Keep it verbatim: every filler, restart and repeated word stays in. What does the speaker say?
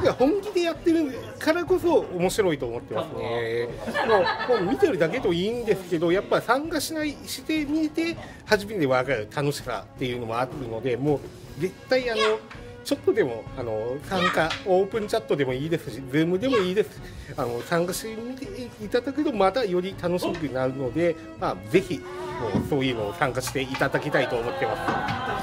人が本気でやってるからこそ面白いと思ってますね。もう、もう見てるだけでもいいんですけど、やっぱ参加しないしてみて初めて分かる楽しさっていうのもあるので、もう絶対あのちょっとでもあの参加、オープンチャットでもいいですし、ズームでもいいです。あの参加してみていただくとまたより楽しくなるので、まあぜひもうそういうのを参加していただきたいと思ってます。